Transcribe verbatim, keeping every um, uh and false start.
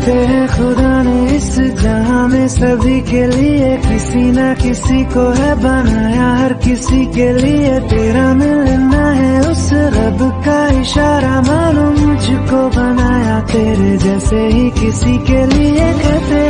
कहते हैं खुदा ने इस जहां में सभी के लिए किसी ना किसी को है बनाया, हर किसी के लिए तेरा मिलना है उस रब का इशारा, मालूम मुझको बनाया तेरे जैसे ही किसी के लिए। कहते